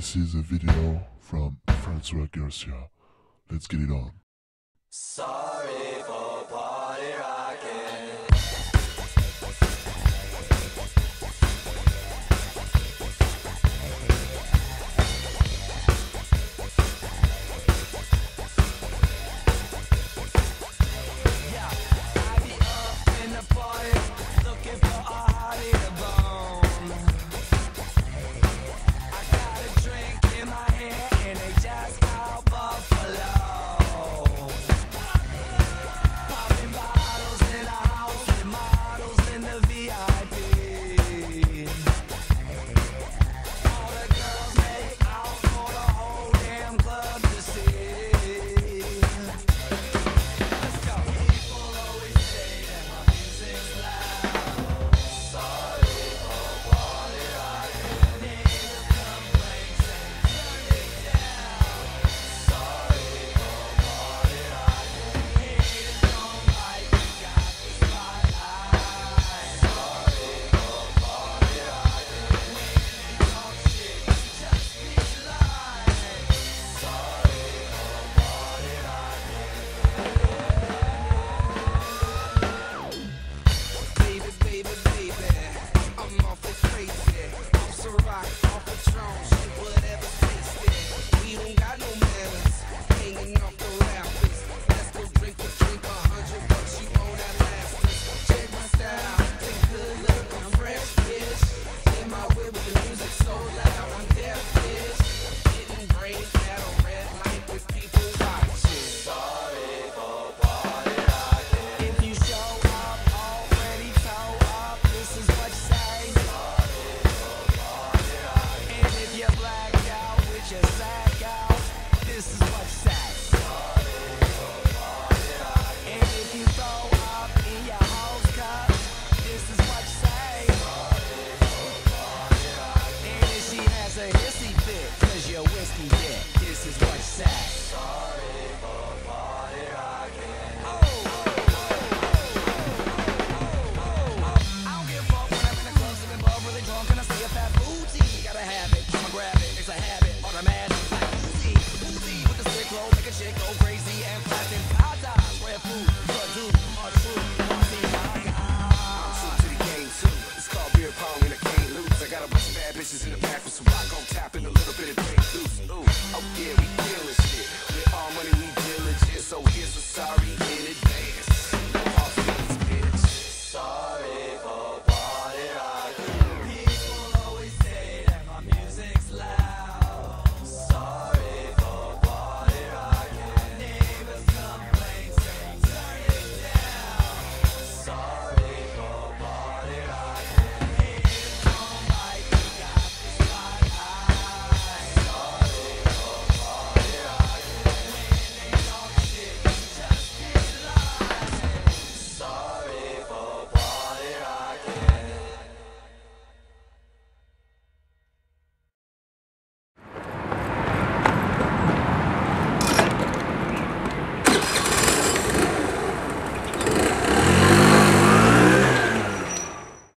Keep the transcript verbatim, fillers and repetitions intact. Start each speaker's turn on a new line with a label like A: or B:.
A: This is a video from François GARCIA. Let's get it on.
B: Sorry for party rocking. Yeah, I be up in the party, looking for a hottie to bone. I got a drink in my hand and they just called Buffalo. Popping bottles in the house with models in the V I P. All the girls make out for the whole damn club to see. Let's go. People always say that my music's loud. Sorry for party rocking. Niggas complain, say turn it down. Sorry for party rocking. Haters don't like we got the spotlight. Sorry for party rocking. When you talk shit, just be lying. Sorry for party rocking. Baby, baby, baby, I'm awful crazy. Off Ciroc, off Patron, shit, whatever's tasty. We don't got no manners, hanging off the rafters. Let's go drink a drink, a hundred bucks, you own that last list. Check my style, take a good look, I'm fresh, bitch. In my whip with the music so loud, I'm deaf, bitch. Getting brain at a red light with people watching. Sorry for party rocking. If you show up already toe up, this is what you say. Sorry for party rocking. And if you're blacked out with your sack out, this is what you say. Sorry for party rocking. And if you throw up in your house cup, this is what you say. Sorry for party rocking. And if she has a hissy fit, cause you're whiskey dick, this is what you say. Sorry for party rocking. Oh, oh, oh, oh, oh, oh. I don't give a fuck when I'm in the club, sipping bub, really drunk, and I see a fat booty. Gotta have it, I'ma grab it, it's a habit, automatic, like booty, booty. With the stick roll, make a chick go crazy and plastic patas. Red food, blood dude, are true. Party rock.
C: I'm true to the game too. It's called beer pong and I can't lose. I got a bunch of bad bitches in the back with some rock on tap and a little bit of drink loose. Ooh, oh yeah, we killing shit. With all money we diligent, so here's a sorry